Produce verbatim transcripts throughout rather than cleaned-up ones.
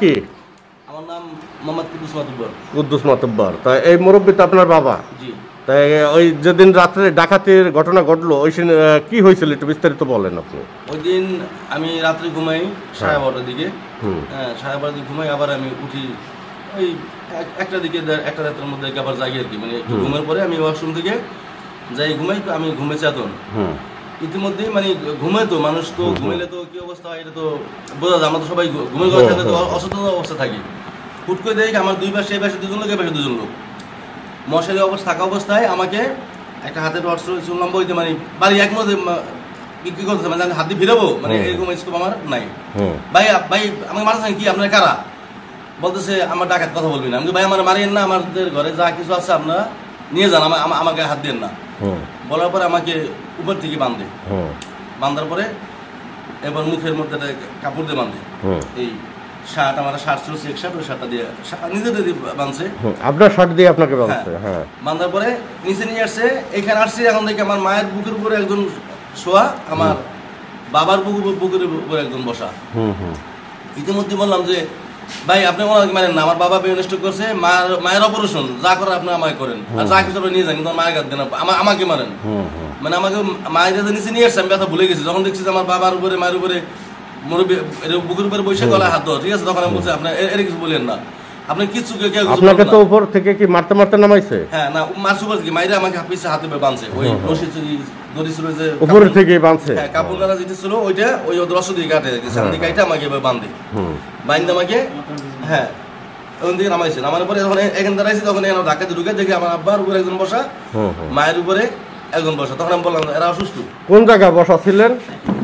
কি? আমার নাম মোহাম্মদ কুদ্দুস মাতুব্বর। কুদ্দুস মাতুব্বর। তাই এই মুরব্বী তো আপনার বাবা? জি। তাই ওই যেদিন রাত্রে ডাকাতির ঘটনা ঘটলো ওই কি হয়েছিল একটু বিস্তারিত বলেন আপনি। ওই দিন আমি রাত্রে ঘুমাই সাড়ে বারোটার দিকে। হুম। হ্যাঁ, সাড়ে বারোটার দিকে ঘুমাই, আবার আমি উঠি ওই একটা দিকে, একটা রাতের মধ্যে আবার জাগি আর কি, মানে ঘুমের পরে আমি ওয়াশরুম থেকে যাই ঘুমাই, আমি ঘুমে চেতন। হুম। ইতিমধ্যেই মানে ঘুমে তো মানুষ তো ঘুমাইলে তো কি অবস্থা হয় এটা তো বোঝা যায়, আমরা তো সবাই ঘুমের ঘরে থাকলে তো অসচেতন অবস্থা থাকি। হুট করে দেখি আমার দুই পাশে এই পাশে দুজন লোক, এই পাশে দুজন লোক মশারি অবস্থা থাকা অবস্থায় আমাকে একটা হাতে টর্চ শুনলাম বইতে, মানে বাড়ি এক মধ্যে বিক্রি করতেছে, মানে আমি হাত দিয়ে ফিরাবো, মানে এরকম স্কোপ আমার নাই। ভাই ভাই আমাকে মারছেন কি, আপনার কারা? বলতেছে আমার ডাকাত, কথা বলবি না। আমি ভাই আমার মারিয়েন না, আমাদের ঘরে যা কিছু আছে আপনারা নিয়ে যান, আমাকে হাত দেন না। বলার পরে আমাকে উপর থেকে বাঁধে, বাঁধার পরে এবার মুখের মধ্যে কাপড় দিয়ে বাঁধে। এই শার্ট, আমার শার্ট ছিল চেক শার্ট, ওই শার্টটা দিয়ে নিজেদের দিয়ে বাঁধছে। আপনার শার্ট দিয়ে আপনাকে বাঁধছে? হ্যাঁ। বাঁধার পরে নিচে নিয়ে আসছে, এখানে আসছে। এখন থেকে আমার মায়ের বুকের উপরে একজন শোয়া, আমার বাবার বুকের বুকের উপরে একজন বসা। ইতিমধ্যে বললাম যে ভাই আপনি ওনাকে মানেন না, আমার বাবা বেনষ্ট করছে, মায়ের মায়ের অপারেশন, যা করে আপনি আমাকে করেন, আর যা কিছু আপনি নিয়ে যান, কিন্তু মায়ের কাজ দেন, আমাকে মারেন। মানে আমাকে মায়ের কাছে নিচে নিয়ে আসছে, আমি ব্যথা ভুলে গেছি। যখন দেখছি যে আমার বাবার উপরে মায়ের উপরে মুরব্বী বুকের উপরে বসে গলায় হাত দেওয়া, ঠিক আছে, তখন আমি বলছি আপনি এর কিছু বলেন না, আপনি কিছু আপনাকে তো উপর থেকে কি মারতে মারতে নামাইছে? হ্যাঁ, না মারছে উপর থেকে, মাইরে আমাকে পিছে হাতে বাঁধছে, ওই রশি দড়ি ছিল যে উপর থেকে বাঁধছে, হ্যাঁ, কাপড় গালা যেটা ছিল ওইটা, ওই রস দিয়ে কাটে দিয়েছে, আমি কাইটা আমাকে বাঁধে, বাঁধে আমাকে, হ্যাঁ, ওখান থেকে নামাইছে। নামানোর পরে যখন এখানে দাঁড়াইছে, তখন এখানে ধাক্কাতে ঢুকে দেখি আমার আব্বার উপরে একজন বসা, মায়ের উপরে একজন বসা। তখন আমি বললাম এরা অসুস্থ। কোন জায়গায় বসা ছিলেন?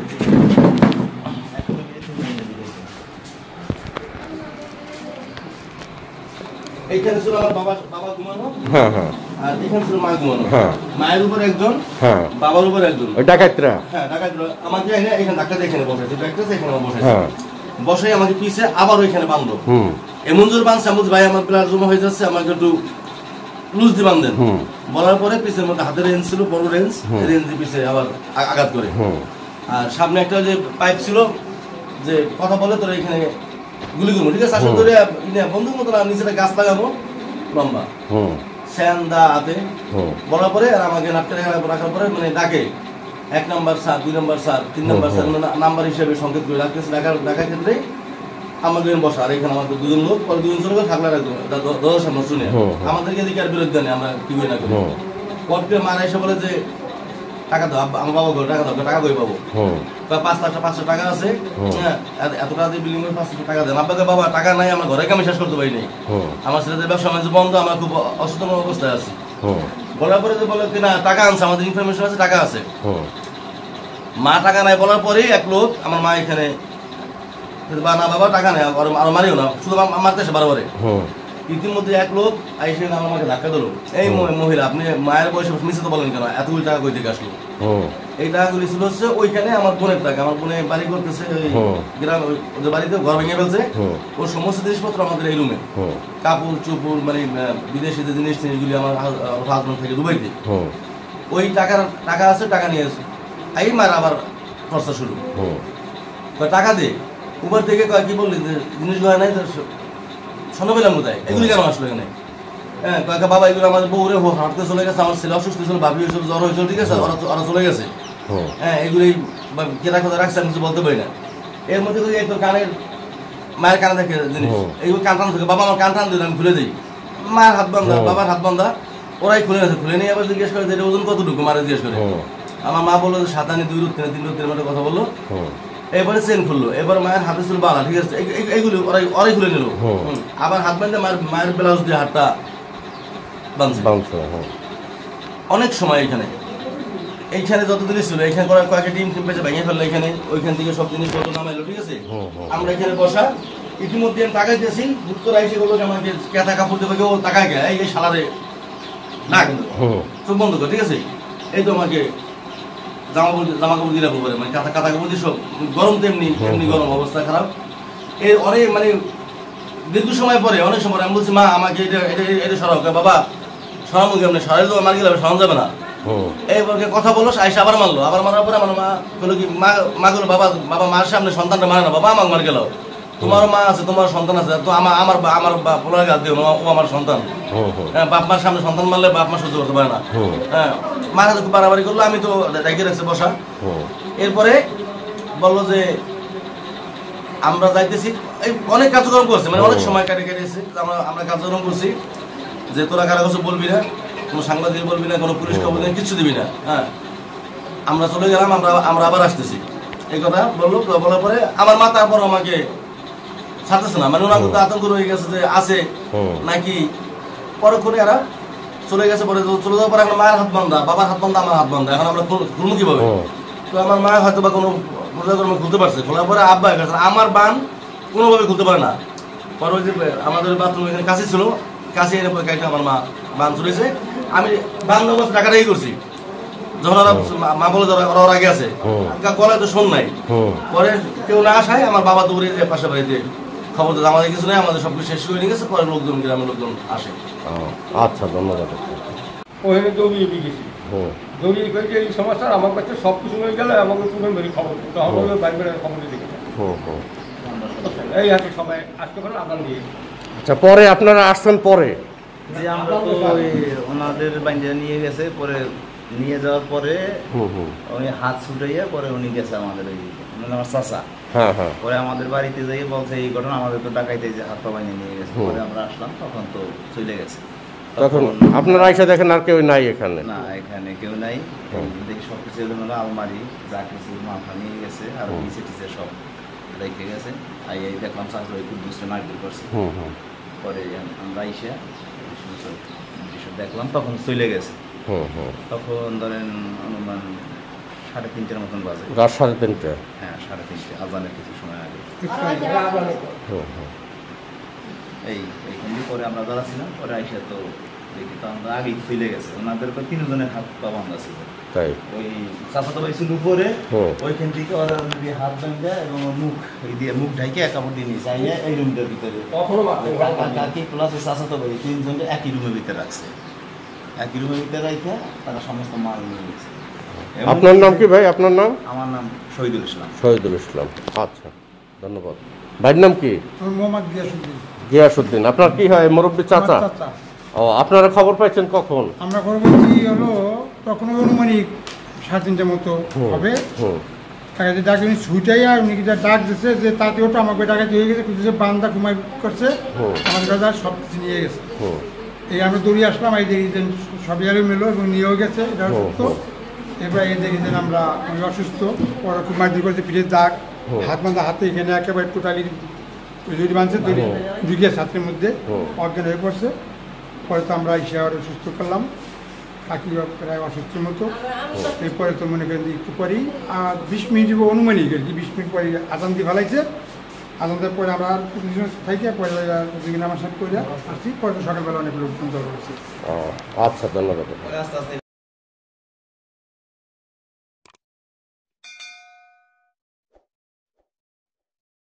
এইখানে ছিল আমার বাবা, বাবা ঘুমানো, হ্যাঁ হ্যাঁ, আর এখানে ছিল মা ঘুমানো, হ্যাঁ, মায়ের উপর একজন, হ্যাঁ, বাবার উপর একজন, ওই ডাকাতরা, হ্যাঁ ডাকাতরা আমাকে এখানে এখানে ডাকাত এখানে বসেছে, ডাকাত এখানে বসেছে, হ্যাঁ, বসে আমাকে পিছে আবার ওইখানে বাঁধলো। হুম। এমন জোর বাঁধছে, আমি ভাই আমার প্লার জমা হয়ে যাচ্ছে, আমাকে একটু লুজ দিয়ে বাঁধেন। বলার পরে পিছের মধ্যে হাতের রেঞ্জ ছিল, বড় রেঞ্জ, রেঞ্জ দিয়ে পিছে আবার আঘাত করে। আর সামনে একটা যে পাইপ ছিল, যে কথা বলে তোর এখানে গুলি করবো, ঠিক আছে, আসলে ধরে বন্ধুর মতো নিচে গাছ লাগাবো লম্বা, স্যান্দা হাতে। বলার পরে আর আমাকে নাটকে রাখার পরে মানে ডাকে এক নম্বর স্যার, দুই নম্বর স্যার, তিন নম্বর স্যার, নাম্বার হিসেবে সংকেত করে ডাকতেছে। ডাকার ডাকার ক্ষেত্রে আমাদের বসা, আর এখানে আমাদের দুজন লোক, পরে দুজন লোক থাকলে রাখবো দশ সামনে শুনে আমাদেরকে দিকে আর বিরোধী নেই, আমরা কি না করি। পরে মারা এসে বলে যে টাকা দাও, আমার বাবা ঘর টাকা দাও, টাকা কই পাবো? পাঁচ লাখ পাঁচশো টাকা আছে, হ্যাঁ, এত টাকা দিয়ে বিল্ডিং পাঁচশো টাকা দেন। আপনাকে বাবা টাকা নাই, আমার ঘরে আমি শেষ করতে পারি নাই, আমার ছেলেদের ব্যবসা বাণিজ্য বন্ধ, আমার খুব অসচেতন অবস্থায় আছি। বলার পরে যে বলে না টাকা আনছে, আমাদের ইনফরমেশন আছে, টাকা আছে। মা টাকা নাই বলার পরে এক লোক, আমার মা এখানে না বাবা টাকা নেই, আরো মারিও না, শুধু মারতে আসে বারবারে। ইতিমধ্যে এক লোক আইসে আমাকে ধাক্কা দিল, এই মহিলা আপনি মায়ের বয়সে মিশে তো বলেন কেন, এতগুলি টাকা কই থেকে আসলো? এই টাকাগুলি ছিল হচ্ছে ওইখানে আমার বোনের টাকা, আমার বোনে বাড়ি করতেছে গ্রাম, ওদের বাড়িতে ঘর ভেঙে ফেলছে, ওর সমস্ত জিনিসপত্র আমাদের এই রুমে, কাপড় চোপড়, মানে বিদেশি যে জিনিস জিনিসগুলি আমার হাজবেন্ড থেকে দুবাইতে, ওই টাকার টাকা আছে, টাকা নিয়ে আসে। এই মার আবার খরচা শুরু, টাকা দে উপর থেকে কয় কি বললি জিনিসগুলো নাই, শোনো পেলাম কোথায়, এগুলি কেন আসলো এখানে? হ্যাঁ, কাকা বাবা এগুলো আমাদের বউরে হাঁটতে চলে গেছে, আমার ছেলে অসুস্থ ছিল, ভাবি হয়েছিল, জ্বর হয়েছিল, ঠিক আছে, ওরা ওরা চলে গেছে। হ্যাঁ, এগুলি কেনা কথা রাখছে, আমি কিছু বলতে পারি না। এর মধ্যে একটু কানের মায়ের কানে দেখে জিনিস, এইগুলো কান টান থাকে, বাবা আমার কান টান দিল, আমি খুলে দিই, মায়ের হাত বান্ধা, বাবার হাত বান্ধা, ওরাই খুলে গেছে, খুলে নিয়ে আবার জিজ্ঞেস করে যে ওজন কতটুকু, মারে জিজ্ঞেস করে। আমার মা বললো যে সাতানি দুই রুট তিন রুট তিন মধ্যে কথা বললো, এবারে চেন খুললো, এবার মায়ের হাতে ছিল বালা, ঠিক আছে, এইগুলো ওরাই ওরাই খুলে নিল। আবার হাত বাঁধতে মায়ের মায়ের ব্লাউজ দিয়ে হাতটা বাঁধছে। অনেক সময় এখানে এইখানে যত জিনিস ছিল, এখানে কয়েকটা ডিম টিম পেঁচে ভেঙে ফেললো, এখানে ওইখান থেকে সব জিনিস কত নামাইলো, ঠিক আছে, আমরা এখানে বসা। ইতিমধ্যে আমি টাকা দিয়েছি, বুক করে আইসে বললো যে আমাকে কেতা কাপড় দেবে, ও টাকা গে এই সালারে না, সব বন্ধ করে, ঠিক আছে, এই তো আমাকে জামা কাপড় জামা কাপড় দিয়ে রাখবো, মানে কাঁথা কাঁথা কাপড় দিয়ে সব, গরম তেমনি এমনি গরম, অবস্থা খারাপ। এর অনেক মানে দীর্ঘ সময় পরে অনেক সময় আমি বলছি মা আমাকে এটা এটা এটা সরাও, বাবা সরাবো কি আপনি সরাই তো মার গেলে সরানো যাবে না, এইবারকে কথা বলো, আইসা আবার মারলো, আবার মারার পরে আমার মা বললো কি মা মা গেলো বাবা বাবা মার সামনে সন্তানটা মারে না, বাবা আমাকে মার গেল, তোমার মা আছে, তোমার সন্তান আছে, তো আমার আমার বা- আমার বাপ পোলার গাছ দিও না, ও আমার সন্তান। হ্যাঁ, বাপ মার সামনে সন্তান মারলে বাপ মা সহ্য করতে পারে না। হ্যাঁ, মার কাছে খুব বাড়াবাড়ি করলো, আমি তো দেখে রাখছি বসা। এরপরে বললো যে আমরা যাইতেছি, এই অনেক কার্যক্রম করছে, মানে অনেক সময় কাটে কেটেছে, আমরা আমরা কার্যক্রম করছি যে তোরা কারো কাছে বলবি না, কোনো সাংবাদিক বলবি না, কোনো পুলিশ খবর দিবি না, কিচ্ছু দিবি না। হ্যাঁ, আমরা চলে গেলাম, আমরা আমরা আবার আসতেছি, এই কথা বললো। বলার পরে আমার মা তারপর আমাকে ছাড়তেছে না, মানে ওনার মধ্যে আতঙ্ক রয়ে গেছে যে আছে নাকি। পরক্ষণে এরা চলে গেছে, পরে চলে যাওয়ার পরে এখন মায়ের হাত বান্ধা, বাবার হাত বান্ধা, আমার হাত বান্ধা, এখন আমরা খুলবো কিভাবে? তো আমার মা হয়তো বা কোনো পূজাকর্ম খুলতে পারছে, খোলার পরে আব্বা গেছে, আমার বান কোনোভাবে খুলতে পারে না। পরে ওই যে আমাদের বাথরুম এখানে কাছে ছিল, কাছে এনে পরে কাইতে আমার মা বান চলেছে। আমি বান অবস্থা টাকাটাই করছি, যখন ওরা মা বলে ওরা ওর আগে আছে, গলায় তো শোন নাই। পরে কেউ না আসায় আমার বাবা দৌড়ে যায় পাশে বাড়িতে, খবর দিতে আমাদের কিছু নেই, আমাদের সব কিছু শেষ করে নিয়ে গেছে। পরে লোকজন গ্রামের লোকজন আসে। আচ্ছা, ধন্যবাদ। ওখানে দৌড়িয়ে দিয়ে গেছি, দৌড়িয়ে করে যে এই সমস্যা আমার কাছে সব কিছু হয়ে গেল, আমাকে কোনো মেরি খবর তখন বাড়ি বেড়ে খবর দিয়ে গেছে। এই আছে সবাই আসতে পারেন আদান দিয়ে। আচ্ছা, পরে আপনারা আসছেন পরে? যে আমরা তো ওই ওনাদের বাইন্দা নিয়ে গেছে, পরে নিয়ে যাওয়ার পরে উনি হাত ছুটাইয়া পরে উনি গেছে আমাদের ওই আমার চাচা। হ্যাঁ হ্যাঁ। পরে আমাদের বাড়িতে যাই বলছে এই ঘটনা, আমাদের তো ডাকাইতে যে হাত পা বাইন্দা নিয়ে গেছে। পরে আমরা আসলাম, তখন তো চলে গেছে। তখন আপনারা এসে দেখেন আর কেউ নাই এখানে? না, এখানে কেউ নাই। দেখি সব কিছু হলো আলমারি, যা কিছু মাথা নিয়ে গেছে, আর নিচে টিচে সব রেখে গেছে। আই এই দেখলাম চাচা ওই খুব দুষ্ট মারপিট করছে। পরে আমরা এসে এসব দেখলাম, তখন চলে গেছে। তখন ধরেন অনুমান সাড়ে তিনটের মতন বাজে। রাত সাড়ে তিনটে? হ্যাঁ, সাড়ে তিনটে, আজানের কিছু সময় আগে। এই এইখান দিয়ে পরে আমরা দাঁড়াছিলাম, পরে আইসা তো দেখি তো আমরা আগেই চলে গেছে। ওনাদের তো তিনজনের হাত পা বান্ধা ছিল। তাই? ওই চাচা ভাই ছিল উপরে, ওইখান থেকে ওরা দিয়ে হাত বান্ধা এবং মুখ এই দিয়ে মুখ ঢাকে এক কাপড় দিয়ে নিয়েছে আইয়া এই রুমটার ভিতরে। কাকি প্লাস চাচা তো ভাই তিনজনকে একই রুমের ভিতরে রাখছে। একই রুমের ভিতরে রাখে তারা সমস্ত মাল নিয়ে গেছে। আপনার নাম কি ভাই? আপনার নাম? আমার নাম শহীদুল ইসলাম। শহীদুল ইসলাম, আচ্ছা, ধন্যবাদ। ভাইয়ের নাম কি? মোহাম্মদ গিয়াসুদ্দিন। গিয়াসুদ্দিন। আপনার কি হয়? মুরব্বী চাচা? ও, আপনারা খবর পাইছেন কখন? আমরা পরবর্তী হলো তখন অনুমানিক সাড়ে তিনটের মতো হবে। তাকে ডাক উনি ছুটাইয়া উনি কি ডাক দিচ্ছে যে তাতে ওটা আমাকে ডাকাতি হয়ে গেছে, কিছু বান্দা ঘুমাই করছে, আমাদের কাছে সব কিছু নিয়ে গেছে। এই আমরা দৌড়িয়ে আসলাম, এই দেখি যে সবই আলু মেলো এবং নিয়েও গেছে, এটা অসুস্থ। এবার এই দেখি যে আমরা উনি অসুস্থ, ওরা খুব মারধর করছে, পিঠের দাগ, হাত বান্ধা, হাতে এখানে একেবারে টোটালি দড়ি বাঁধছে, দড়ি ঢুকিয়ে ছাত্রের মধ্যে অজ্ঞান হয়ে পড়ছে। পরে তো আমরা এসে আরও সুস্থ করলাম, কাকি প্রায় অসুস্থের মতো। এরপরে তো মনে করেন একটু পরেই আর বিশ মিনিট অনুমানিক আর কি, বিশ মিনিট পরে আজান দিয়ে ফেলাইছে। আজান দেওয়ার পরে আমরা থাকি, পরে নামাজ সাহেব করে আসছি। পরে তো সকালবেলা অনেক লোকজন জড়ো হয়েছে। আচ্ছা, ধন্যবাদ।